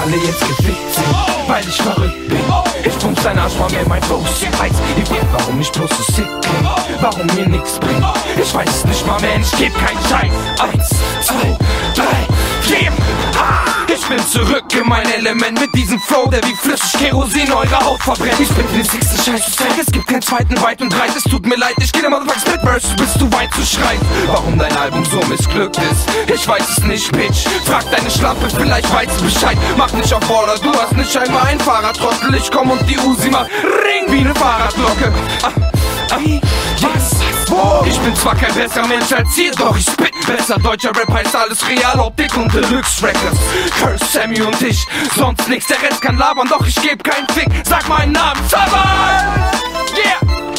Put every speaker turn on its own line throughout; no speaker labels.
alle jetzt gefickt sind, weil ich verrückt bin. Ich pump sein Arsch mal mehr mein Toast. Ihr weiß, ihr wisst, warum ich bloß so sick bin, warum mir nix bringt. Ich weiß es nicht mal mehr, ich geb keinen Scheiß. 1, 2, 3, 4. Ich bin zurück in mein Element mit diesem Flow, der wie flüssig Kerosin eure Haut verbrennt. Ich bin der sickste Scheiß-Track, es gibt keinen zweiten weit und breit. Es tut mir leid, ich geh der Motherfucking Split-Verse, bis du weit zu schreien. Warum dein Album so missglückt ist, ich weiß es nicht, Bitch. Frag deine Schlampe, vielleicht weißt du Bescheid. Mach nicht auf Baller, du hast nicht einmal ein Fahrradtrottel. Ich komm und die Uzi macht Ring wie ne Fahrradglocke. Was? Wo? Ich bin zwar kein besser Mensch als ihr, doch ich spit besser. Deutscher Rap heißt alles real, Optik und Deluxe Records. Curse, Sammy und ich, sonst nix. Der Rest kann labern, doch ich geb keinen Fick. Sag meinen Namen, Savas! Yeah!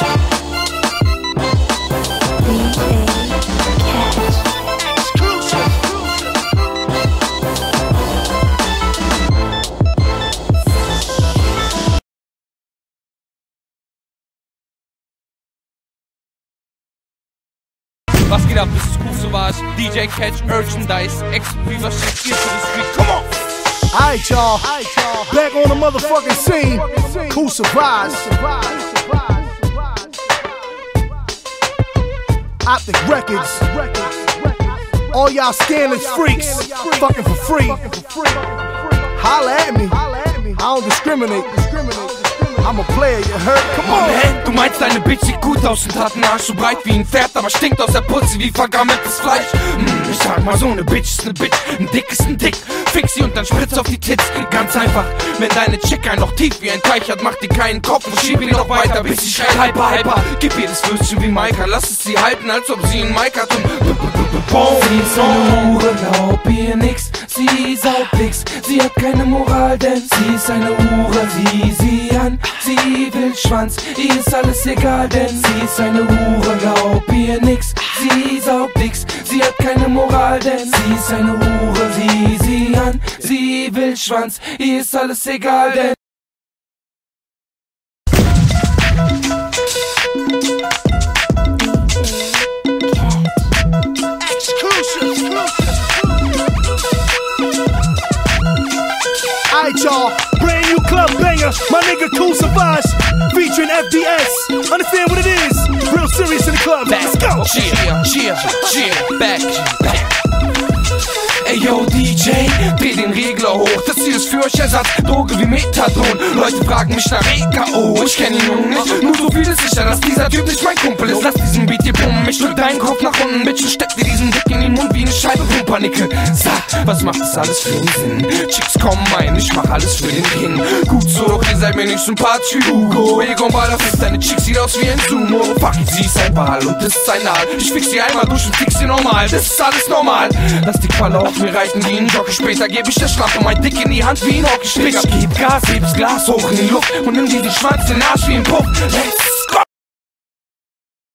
Was geht ab, das ist Groove Savage, DJ Catch, Merchandise, exklusiver Shit, hier to the street, come on!
Alright y'all, back on the motherfucking scene, Groove Savage, Optic Records, all y'all scandalous freaks, fucking for free, holla at me, I don't discriminate. I'm a player, you heard? Come on!
Man, du meinst deine Bitch sieht gut aus und hat einen Arsch so breit wie ein Pferd, aber stinkt aus der Putze wie vergammeltes Fleisch. Ich sag mal so, ne Bitch ist ne Bitch, ein Dick ist ein Dick. Fix sie und dann spritz auf die Tits, ganz einfach. Wenn deine Chick ein Loch tief wie ein Teich hat, macht die keinen Kopf und schieb ihn noch weiter, bis sie schreit hyper, hyper. Gib ihr das Würstchen wie Maika, lass es sie halten, als ob sie einen Mike hat und sie ist eine Hure, glaub ihr nix, sie saugt nix, sie hat keine Moral, denn sie ist eine Hure, sieh sie an. Sie will Schwanz, ihr ist alles egal, denn sie ist eine Hure, glaub ihr nix. Sie saugt nix, sie hat keine Moral, denn sie ist eine Hure, sieh sie an. Sie will Schwanz, ihr ist alles egal, denn
Alright y'all, brand new club banger, my nigga Groove Savage, featuring FDS. Understand what it is? Real serious in the club. Let's go.
Cheer, back. Ey yo DJ, dreh den Regler hoch, das hier ist für euch Ersatz, Droge wie Methadon. Leute fragen mich nach EKO, ich kenn ihn nun nicht. Nur so viel ist sicher, dass dieser Typ nicht mein Kumpel ist. Lass diesen Beat hier pumpen, ich drück deinen Kopf nach unten, Bitch, und steck dir diesen Dick in den Mund wie eine Scheibe Pumpernickel. Sag, was macht das alles für den Sinn? Chicks kommen ein, ich mach alles für den King. Gut so, doch ihr seid mir nicht sympathisch wie Hugo Egon Baller, deine Chick sieht aus wie ein Sumo. Fuck it, sie ist ein Ball und das ist ein Aal. Ich fix sie einmal durch und fix sie normal, das ist alles normal. Lass die Qualle auf mir reiten wie ein Jockey. Später geb ich der Schlampe mein Dick in die Hand wie ein Hockeyspieler. Ich geb Gas, heb's Glas hoch in die Luft und nimm dir die Schwanz, den Arsch wie ein Puff. Let's